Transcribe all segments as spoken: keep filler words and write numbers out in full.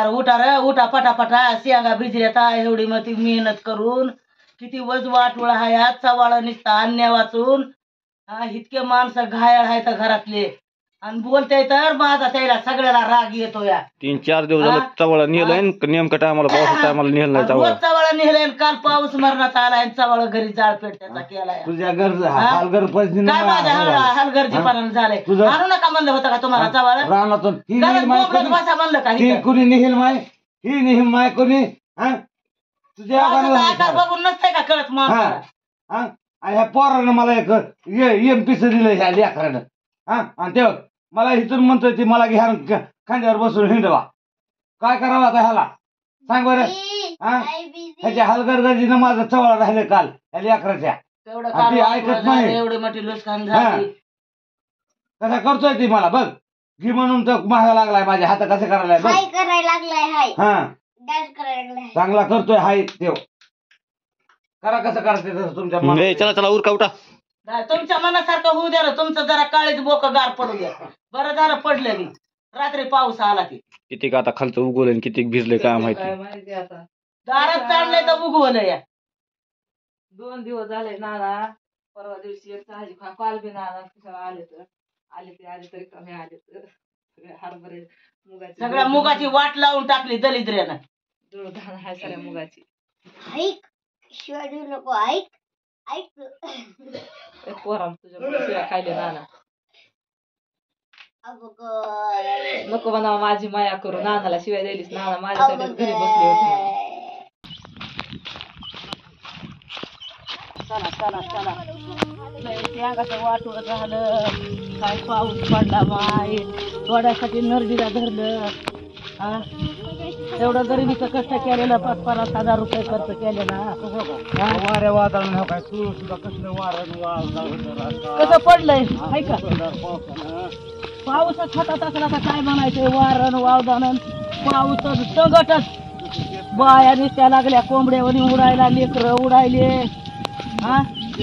उठा रे उठा पटापटा शेंगा भिजल्याता एवढी मग ती मेहनत करून किती वज वाटवळ हाय चवाळ निसता अन्य वाचून हा इतके माणसं घायल आहेत घरातले आणि बोलते तर माझा त्याला सगळ्याला राग येतो या तीन चार दिवस झालं चवळा नेलंय नेमकं टायमाला पाऊस टायमाला नेलं नाही रोज चवाळा नेलंय काल पाऊस मरणात आलाय चवाळ घरी जाळ पेट त्याचा केलाय तुझ्या घर हलगर काय माझ्या हलगर्जीपणा झालंय आणू नका म्हणलं होतं का तुम्हाला चवाळ रानातून बसा म्हणलं का कुणी निहिल माय ही निहिल माय कोणी तुझ्या आकार बघून नसतंय का कळत माणसाला ह्या पोरानं मला एक एम पीस दिलं ह्या लेकरानं हा आणि तेव्हा मला इथून म्हणतोय ती मला घ्या खांद्यावर बसून हिंडवा काय करावं आता ह्याला सांग बरं हा ह्याच्या हलगर्जीनं माझं चवळा राहिले काल ह्या लेकराच्या ऐकत नाही एवढी मोठी लुस्कान झाली कसा करतोय ती मला बघ घी म्हणून तर महागा लागलाय माझ्या हात कसं करायला हा चांगला करतोय हाय देव करा कसं करते तसं तुमच्या चला चला उरका उठा तुमच्या मनासारखं होऊ द्या तुमचं जरा काळीच बोक गार पडू द्या बरं जरा पडलं मी रात्री पाऊस आला की किती का आता खालचं उगवलंय किती भिजले काय माहिती दारात चाललंय तर उगवलं या दोन दिवस झाले नाना परवा दिवशी भाजी काल बी नाना आले तर आले ते आले तरी कमी आले तर हरभरे मुगाची सगळ्या मुगाची वाट लावून टाकली दलिद्र्यानं दुळधान आहे सगळ्या मुगाची ऐक शिवाय देऊ नको ऐक ऐक पोराम तुझ्या शिवाय खायले नाना अगं नको म्हणा माझी माया करू नानाला शिवाय द्यायलीस नाना माझ्यासाठी घरी बसली होती चला चला चला शेंगाचं वाटोळ झालं काय पाऊस पडला माय थोड्यासाठी नर्दीला धरलं हा एवढं गरिबीचं कष्ट केलेलं पाच पन्नास हजार रुपये खर्च केलेला वाऱ्या वादळ काय तू सुद्धा कसलं वारं कसं पडलंय ऐका पाऊसच हातात असला तर काय म्हणायचंय वारण वावदान पाऊस संकटच बाया निसत्या लागल्या कोंबड्यावर उडायला लेकरं उडायले हा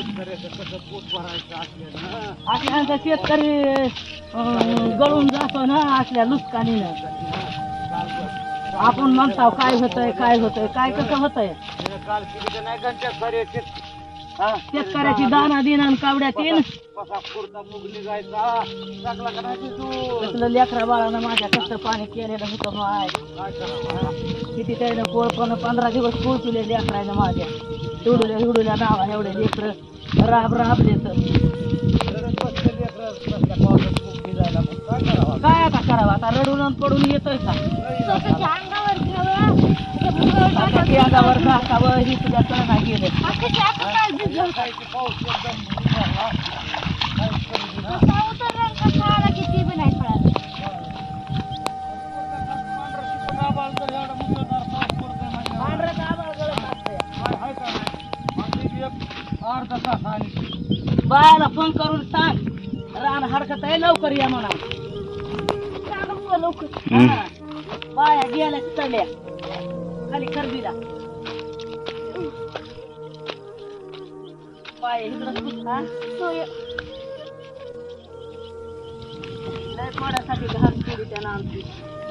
असल्यानंतर शेतकरी गळून जातो ना असल्या नुकसानीनं आपण म्हणताव काय होतंय काय होतंय काय कसं होतंय शेतकऱ्याची दाना दिन आणि कावड्या तीन कसलं लेकरा बाळानं माझ्या कष्ट पाणी केलेलं होतं माय किती त्यानं कोळपण पंधरा दिवस कोळपिले लेकरानं माझ्या हिवडुल्या हिवडुल्या नावा एवढे लेकर राब राबले तर काय आता करावं आता रडून पडून येतोय का अंगावर घासावं ही तुझ्या कळना गेलं बायाला फोन करून सांग रान हडकत आहे लवकर या म्हणा लवकर बाया गेल्या चढल्या खाली खरबीला बाया इकडं लय पोळ्यासाठी घास केली त्यानं आमची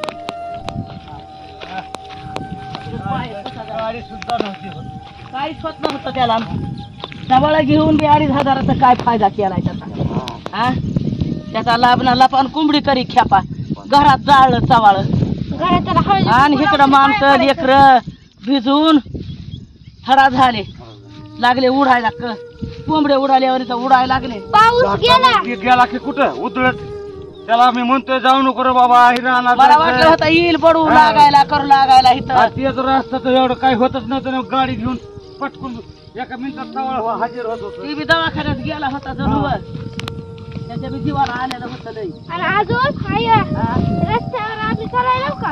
काहीच होत नव्हतं त्याला जवळ घेऊन बी अडीच हजाराचा काय फायदा केलाय त्याचा हा त्याचा लाभ ना लपान कोंबडी करी खेपा घरात जाळलं चवाळ आणि इकडं माणसं लेकर भिजून थडा झाले लागले उडायला कोंबडे उडाल्यावर उडायला लागले पाऊस गेला गेला की कुठं उतरत त्याला मी म्हणतोय जाऊ नको रे बाबा मला वाटलं होतं येईल पडू लागायला करू लागायला इथं तेच रस्ता तर एवढं काही होतच नव्हतं गाडी घेऊन पटकून एका मिनिटात जवळ हजर होत होत ती बी दवाखान्यात गेला होता जरूर त्याच्या बी जीवाला आलेलं होतं लई आणि अजून रस्त्यावर आम्ही करायला का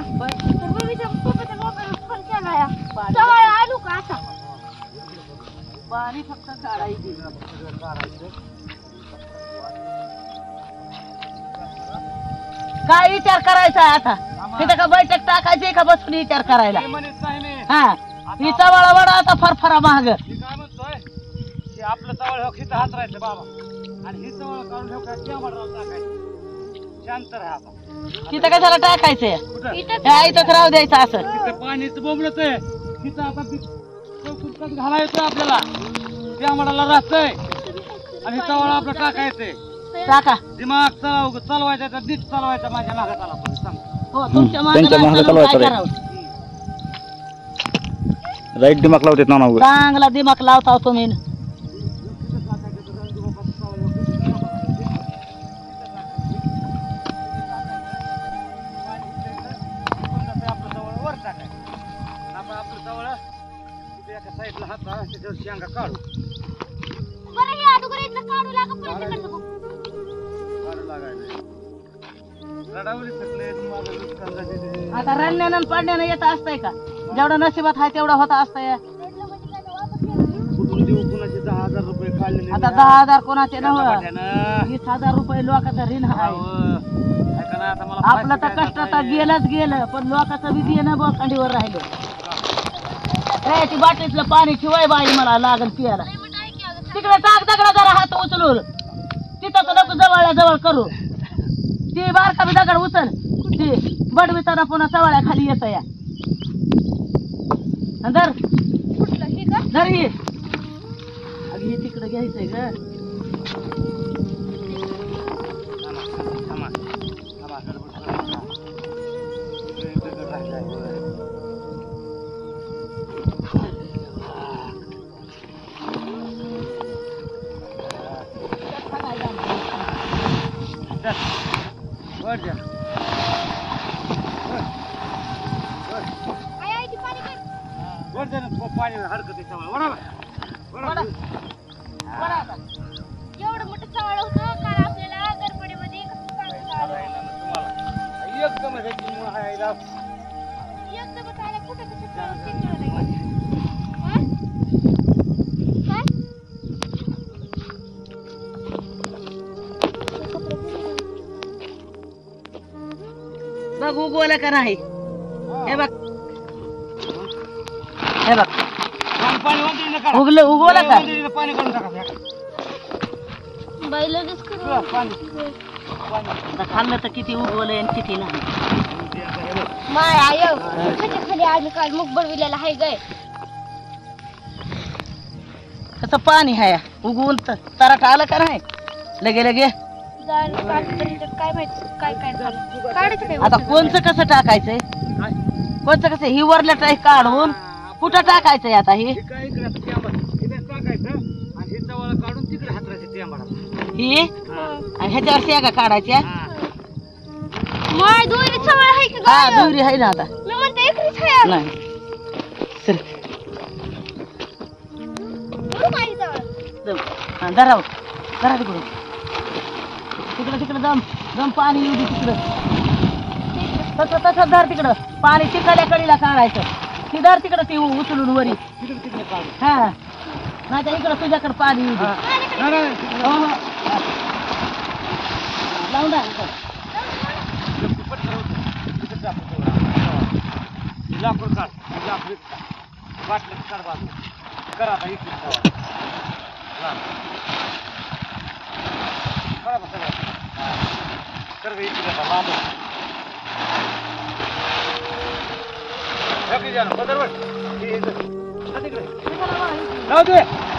फोन केला जवळ आलू का आता पाणी फक्त काढायची काय विचार करायचा आता तिथे का बैठक टाकायची का बसून विचार करायला हा ही चवळा वडा आता फरफरा महाग आपलं चवळ खित हात राहायचं बाबा आणि ही चवळ काढून टाकायची शांत राहा आता. तिथं कशाला टाकायचंय कुठं ह्या इथंच राहू द्यायचं असं. तिथं पाणीच बोंबलत आहे. तिथं आता ती चौकट घालायचं आपल्याला. त्या आम्हाला राहतंय आणि तवाला आपलं टाकायचंय. टाका. दिमाग चालव चालवायचा तर नीट चालवायचा. माझ्या मागे चाला तुम्ही सांग. हो तुमच्या त्यांच्या मागं मागं चालून काय चालवायचं रे. करावं? राईट दिमाग लावतात ना नाव. चांगला दिमाग लावता तुम्ही. साईडला हात त्याच्यावर शेंगा काढू बरं हे अगोदर इथलं काढू लागा परत तिकडचं बघू. काढू लागायला. रडावली थकले तुम्हाला नुकसान झालेले. आता रडण्यानं आणि पडण्यानं येत असतंय का? जेवढं नशिबात आहे तेवढं होता असतंय. रडलं म्हणजे काय तर वापस येणार. कुठून देऊ कुणाचे दहा हजार रुपये काढले आता दहा हजार कोणाचे नव ना वीस हजार रुपये लोकांचं ऋण आहे. ऐका ना आता मला आपलं तर कष्ट तर गेलंच गेलं पण लोकांचं बी देणं बोखंडीवर राहिलं. ती बाटलीतलं पाणी ठेवाय बाई मला लागल पियाला. तिकडे टाक दगडा जरा हात उचलून. तिथं तर नको जवळ जवळ करू. ती बारका बी दगड उचल. ती बडविताना पुन्हा चवळ्या खाली येत या. धर कुठलं हे का? धर हे. अगं हे तिकडं घ्यायचंय ग. थांबा थांबा गडबड करू नका. इकडे दगड राहिलाय वर. वर द्या. आई आई ती पाणी कर. वर द्या ना पाणी हरकत आहे त्यामुळे. वडा वडा. वडा आता. एवढं मोठं चावळ होतं काल आपल्याला गडबडीमध्ये कसं चांगलं चावलं. तुम्हाला एकदम आहे राव. एकदम चावलं कुठं कसं चावलं ते कळलं नाही. हा? काय? बघ उगवलं का नाही. हे बघ हे बघ पाणी पाणी वाटलं नका. उगलं उगवलं का? पाणी काढून टाका. बाई लगेच करू. तुला पाणी पाणी आता खाल्लं तर किती उगवलंय आणि किती नाही. माय आयो खाली खाली आम्ही काल मुख बनविलेला आहे गाय. कसं पाणी आहे उगवून तर तराट आलं का नाही लगे लगे. जायला काढलं तरी तर काय माहित काय काय झालं. काढायचं काय आता कोणचं कसं टाकायचंय कोणचं कसं ही वरल्या टाईप काढून कुठं टाकायचंय आता हे काय इकडे आता त्यामध्ये इथे टाकायचं आणि हे चवळ काढून तिकडे हातरायचं त्यामध्ये. ही आणि ह्याच्यावर शेगा काढायच्या. माय दोरी चावळ आहे की हा गाय? दुरी आहे ना आता. मी म्हणते एकरीच आहे. नाही सर बरं माहिती चावळ. दम हा धराव धरा तिकडून तिकडं तिकडं दम दम पाणी येऊ दे तिकडं. तसं तसं धर तिकडं पाणी तिकडल्या कडीला काढायचं. ती धर तिकडं ती उचलून वरी. तिकडे तिकडे काढू. हा नाही तर इकडं तुझ्याकडे पाणी येऊ दे. नाही, नाही, तिकडे. हो, हो. हा. लावून टाक इकडं. पटकन होतं. तिकडे टाकू तेवढं. हे लाकूड काढ. हे लाकूड इथं काढ. बाटलं काढ बाजूला. करा आता इकडे ठेवा. लाव. करा बा सगळं. कर बा इकडे आता लांब. हे किती जण? पदर वर. हे इथं. जा तिकडे. जाऊ दे.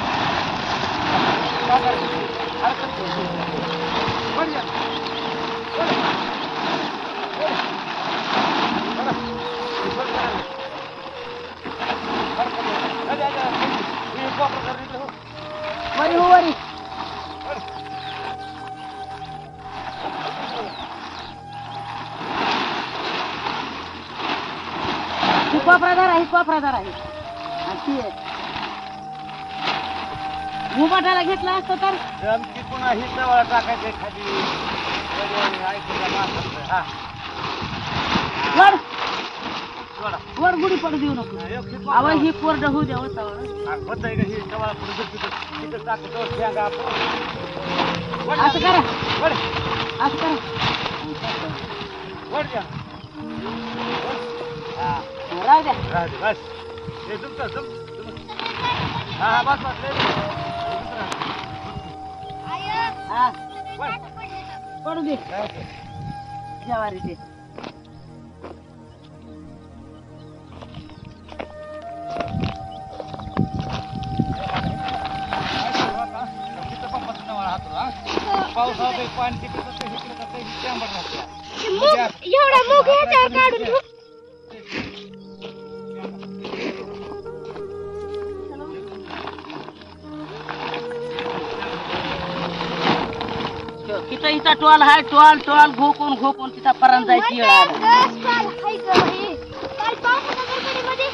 हरकत नाही. वर जा. वर. वर. वर. वर जा. हरकत नाही. जा, जा, जा. हे वापर कर इकडे हो. वरी हो वरी. वर. ही कोपरादार आहे कोपरादार आहे. आणि ती घुमाटाला घेतला असतं तर जमती पुन्हा ही जवळ टाकायचे खाली. ऐकून माणसाचं. हा. वर सोडा. वर गुढी पडू देऊ नको. एक ही आवा ही कोरड होऊ द्या होतावर. होतंय का ही जवळ पुढे तिथं तिथं टाकतो शेंगा आपण. वर असं जा. करा वर. असं करा. वर जा. हा. राहू द्या. राहू दे, बस. हे झुकतं, झुक, झुक. हा हा बस बस लय झुक. झुकत राहा. आय हा वर. पडू दे. राहू दे. ज्वारीचे. पावसाळ्यात पाणी तिकडे जातं, इकडे जातं, इकडे आंबट राहतं. ते मूग एवढा मूग ह्याच्यावर काढून ठेव. तिथं इथं टोल हाय, टोल टोल घोकून घोकून तिथं पर्यंत जायची वेळ आली. म्हणतात, काल हाय गं बाई. काल पावसाच्या गडबडीमध्ये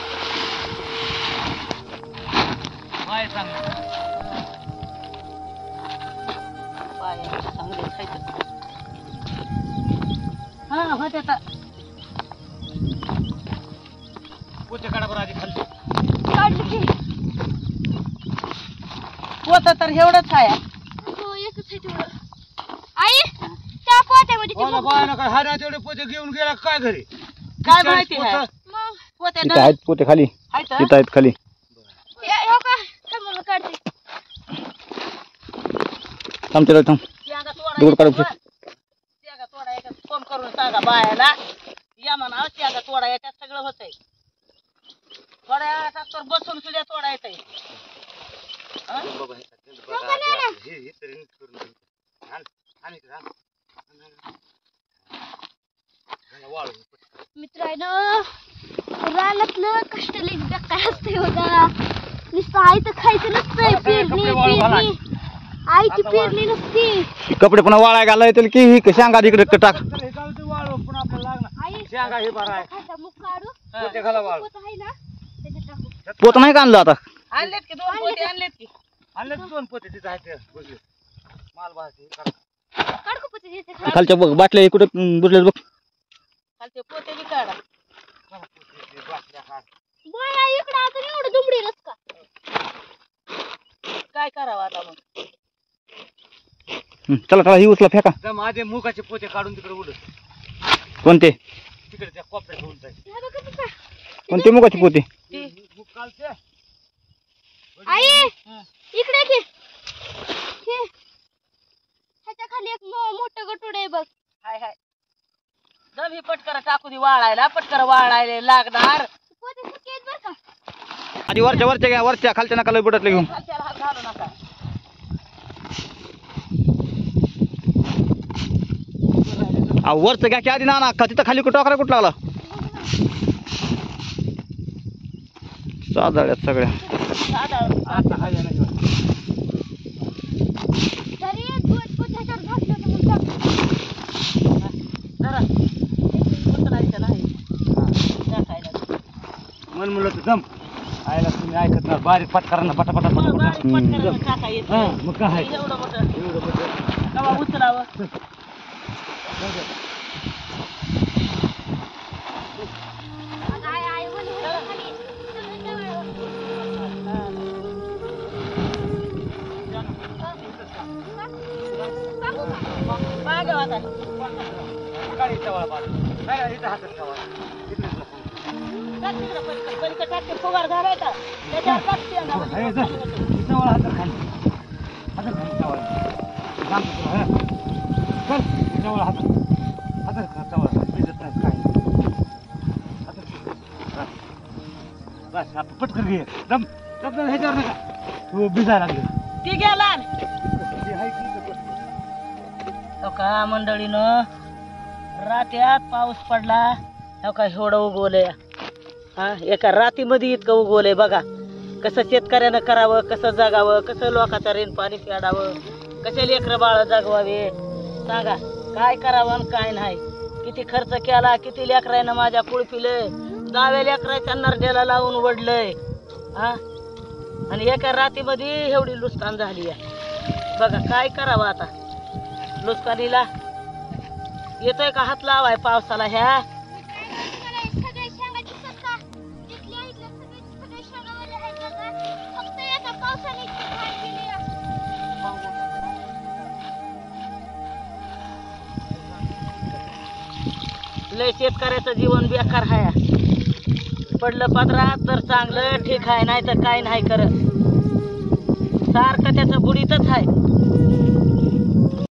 काय सांग पाय चांगले खायचं. हा होते आता. पोते काढा बरं आधी खाली. काढलं की. पोत तर एवढंच आहे. हो, एकच आहे तेवढं. आई, त्या पोत्यामध्ये ते मला मूग. बाय नका हाड्या तेवढे पोते घेऊन गेला काय घरी काय माहिती आहे पोतं. मग पोत्या तिथं आहेत पोते खाली, आहेत तिथं आहेत खाली. हे- हो का? थांब मला काढते. थांब तिला थांब. दगड काढू शकतो. त्यागा तोडा येतात. फोन करून सांगा बायाला या म्हणा त्यागा तोडा येतात. सगळं होतंय. थोड्या वेळात तर बसून सुद्धा तोडा येतंय. मित्रांनो, रानातलं कष्ट लई बेकार असते बघा. नुसतं आयतं खायचं नसतंय. पेरणी पेरणी आईची पेरणी नसती. कपडे पुन्हा वाळाय घालाय येतील की ही शांगा इकडे टाक. आई शेंगा हे बरं आहे खायचा मूग काढू. पोते घाला वाळू. पोतं आहे ना, त्याच्यात टाकू. पोत नाही का आणलं आता? आणलेत की दोन पोते आणलेत की. आणले दोन पोते तिथं आहेत ते बघले माल भाजी काढ का पोतं ह्याच्या खाली? खालच्या बघ बाटल्या कुठे बुजलेत बघ. खालचे पोते बी काढा. बाया, इकडं अजून एवढं दुमडी रस का? काय करावं आता मग? हं, चला चला ही उचला फेका. माझे मुगाचे पोते काढून तिकडे उडत कोणते तिकडे त्या कोपऱ्यात होऊन जाईल ह्या बघा पप्पा. कोणते मुगाचे पोते? मुग कालचे आई, इकडे घे. घे. ह्याच्या खाली एक मो- मोठं गटुड आहे बघ. हाय हाय. दम ही पटकन टाकू दे वाळायला. पटकन वाळायला लागणार. पोते सुके आहेत बरं का? आधी वरच्या वरच्या घ्या, वरच्या खालच्या नका लय बुडतले घेऊन. खालच्याला हात घालू नका. अहो, वरचं घ्या की आधी ना ना तिथं खाली कुठं टाकरा कुठं लागला साधाळ्यात सगळ्या. तरी दोन पोते ह्याच्यावर घातले होते म्हणून टाकले. जरा उचलायचं नाही. टाकायला. मन मुलं तर दम आयला तुम्ही ऐकत ना बारीक पटकरांना पटापटा मग पटापटा बारीक पटकन टाका येतं. हा मग काय एवढं मोठं एवढं मोठं. कवा उचलावं. आणि आई आई वर ह्याच्या खाली सगळं जवळ. सांगू का? मागं आता. गाडी ठेवा बाजू. नाही नाही, इथं हातात ठेवा. इकडेच नको. टाक तिकडं पलीकडं. पलीकडं टाकते फुगार घालायचा. त्याच्यावर टाकते हे अंगावर. जा. इथं वळ हातात खाली. हातात खाली ठेवा. सांगतो तुला, हं. चल, इथं वळ हातात. हातात खा, ठेवा. भिजत नाही काय नाही. हातात ठेवा. बस. बस, आता पटकन घे. दम दम दम ह्याच्यावर नका. हो, भिजायला लागले. ती गेला. हे आहे की इथं पटकन. हो का मंडळीनं रात्यात पाऊस पडला. हो का एवढं उगवलंय. हा एका रातीमध्ये इतकं उगवलंय बघा. कसं शेतकऱ्यानं करावं, कसं जगावं, कसं लोकांचं रेन पाणी प्याडावं, कसे लेकरं बाळ जगवावे सांगा. काय करावं आणि काय नाही. किती खर्च केला, किती लेकरानं माझ्या कुळपिलंय. दहाव्या लेकराच्या नरड्याला लावून वडलंय. हा आणि एका रातीमध्ये एवढी नुकसान झाली आहे बघा. काय करावं आता नुकसानीला. येतोय का हात लावाय पावसाला ह्या. सगळे शेंगा दिसतात का? इथल्या इथल्या सगळे सगळे शेंगावाले आहेत बघा. फक्त एका पावसाने इतकी घाण केली आहे. लय शेतकऱ्याचं जीवन बेकार आहे. पडलं पदरात तर चांगलं ठीक आहे, नाही तर काय नाही करत. सारखं त्याचं बुडीतच आहे.